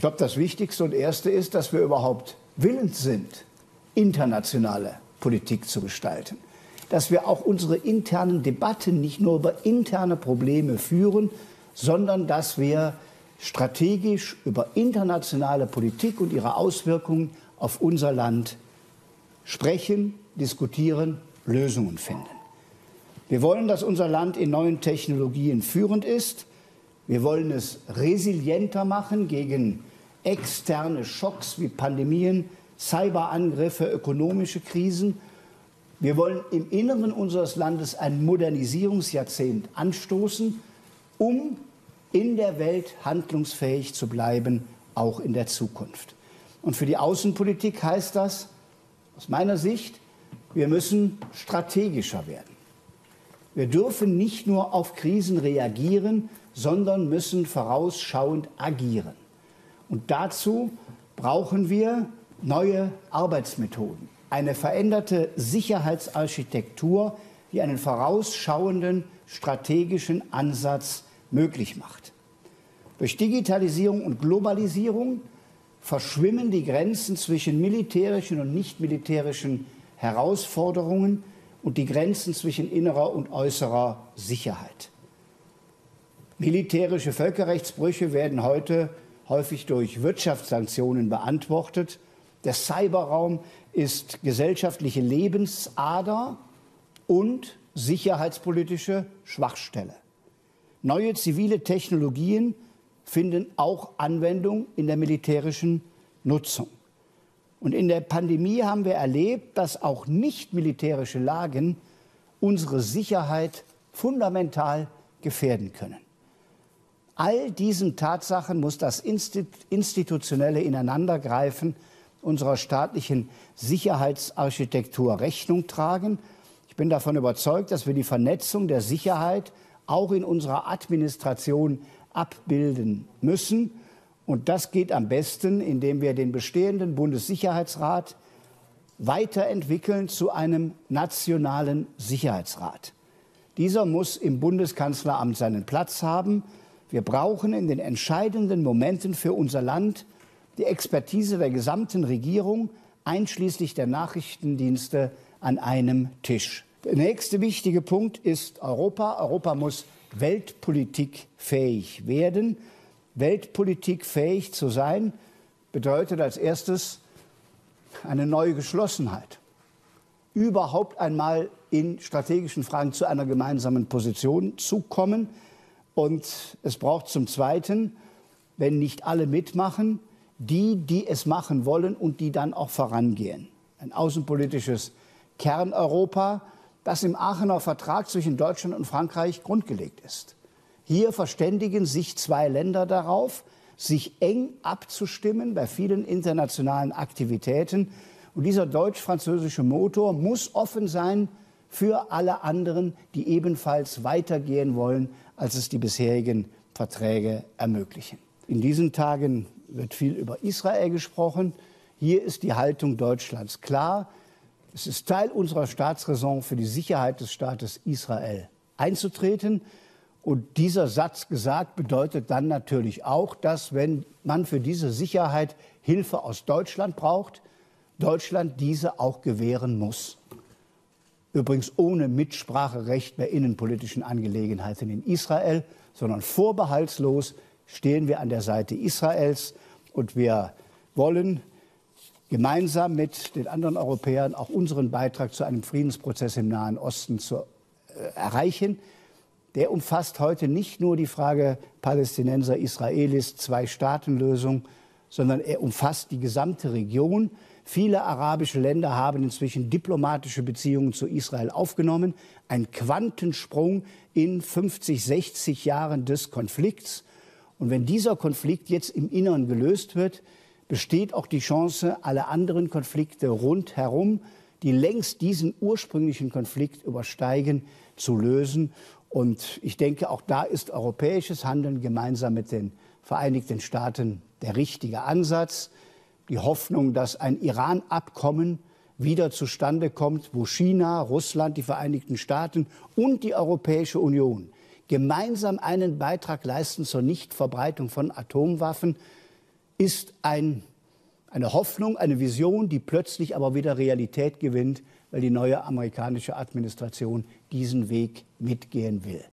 glaube, das Wichtigste und Erste ist, dass wir überhaupt willens sind, internationale Politik zu gestalten. Dass wir auch unsere internen Debatten nicht nur über interne Probleme führen, sondern dass wir strategisch über internationale Politik und ihre Auswirkungen auf unser Land sprechen, diskutieren, Lösungen finden. Wir wollen, dass unser Land in neuen Technologien führend ist. Wir wollen es resilienter machen gegen externe Schocks wie Pandemien, Cyberangriffe, ökonomische Krisen. Wir wollen im Inneren unseres Landes ein Modernisierungsjahrzehnt anstoßen, um in der Welt handlungsfähig zu bleiben, auch in der Zukunft. Und für die Außenpolitik heißt das, aus meiner Sicht, wir müssen strategischer werden. Wir dürfen nicht nur auf Krisen reagieren, sondern müssen vorausschauend agieren. Und dazu brauchen wir neue Arbeitsmethoden, eine veränderte Sicherheitsarchitektur, die einen vorausschauenden strategischen Ansatz möglich macht. Durch Digitalisierung und Globalisierung verschwimmen die Grenzen zwischen militärischen und nicht militärischen Herausforderungen und die Grenzen zwischen innerer und äußerer Sicherheit. Militärische Völkerrechtsbrüche werden heute häufig durch Wirtschaftssanktionen beantwortet. Der Cyberraum ist gesellschaftliche Lebensader und sicherheitspolitische Schwachstelle. Neue zivile Technologien finden auch Anwendung in der militärischen Nutzung. Und in der Pandemie haben wir erlebt, dass auch nicht militärische Lagen unsere Sicherheit fundamental gefährden können. All diesen Tatsachen muss das institutionelle Ineinandergreifen unserer staatlichen Sicherheitsarchitektur Rechnung tragen. Ich bin davon überzeugt, dass wir die Vernetzung der Sicherheit auch in unserer Administration abbilden müssen. Und das geht am besten, indem wir den bestehenden Bundessicherheitsrat weiterentwickeln zu einem nationalen Sicherheitsrat. Dieser muss im Bundeskanzleramt seinen Platz haben. Wir brauchen in den entscheidenden Momenten für unser Land die Expertise der gesamten Regierung, einschließlich der Nachrichtendienste, an einem Tisch. Der nächste wichtige Punkt ist Europa. Europa muss weltpolitikfähig werden. Weltpolitikfähig zu sein, bedeutet als erstes eine neue Geschlossenheit. Überhaupt einmal in strategischen Fragen zu einer gemeinsamen Position zu kommen. Und es braucht zum Zweiten, wenn nicht alle mitmachen, die es machen wollen und die dann auch vorangehen. Ein außenpolitisches Kerneuropa, das im Aachener Vertrag zwischen Deutschland und Frankreich grundgelegt ist. Hier verständigen sich zwei Länder darauf, sich eng abzustimmen bei vielen internationalen Aktivitäten. Und dieser deutsch-französische Motor muss offen sein für alle anderen, die ebenfalls weitergehen wollen, als es die bisherigen Verträge ermöglichen. In diesen Tagen wird viel über Israel gesprochen. Hier ist die Haltung Deutschlands klar. Es ist Teil unserer Staatsräson, für die Sicherheit des Staates Israel einzutreten. Und dieser Satz gesagt bedeutet dann natürlich auch, dass, wenn man für diese Sicherheit Hilfe aus Deutschland braucht, Deutschland diese auch gewähren muss. Übrigens ohne Mitspracherecht bei innenpolitischen Angelegenheiten in Israel, sondern vorbehaltslos stehen wir an der Seite Israels. Und wir wollen gemeinsam mit den anderen Europäern auch unseren Beitrag zu einem Friedensprozess im Nahen Osten erreichen. Der umfasst heute nicht nur die Frage Palästinenser, Israelis, Zwei-Staaten-Lösung, sondern er umfasst die gesamte Region. Viele arabische Länder haben inzwischen diplomatische Beziehungen zu Israel aufgenommen. Ein Quantensprung in 50, 60 Jahren des Konflikts. Und wenn dieser Konflikt jetzt im Inneren gelöst wird, besteht auch die Chance, alle anderen Konflikte rundherum, die längst diesen ursprünglichen Konflikt übersteigen, zu lösen. Und ich denke, auch da ist europäisches Handeln gemeinsam mit den Vereinigten Staaten der richtige Ansatz. Die Hoffnung, dass ein Iran-Abkommen wieder zustande kommt, wo China, Russland, die Vereinigten Staaten und die Europäische Union gemeinsam einen Beitrag leisten zur Nichtverbreitung von Atomwaffen. ist eine Hoffnung, eine Vision, die plötzlich aber wieder Realität gewinnt, weil die neue amerikanische Administration diesen Weg mitgehen will.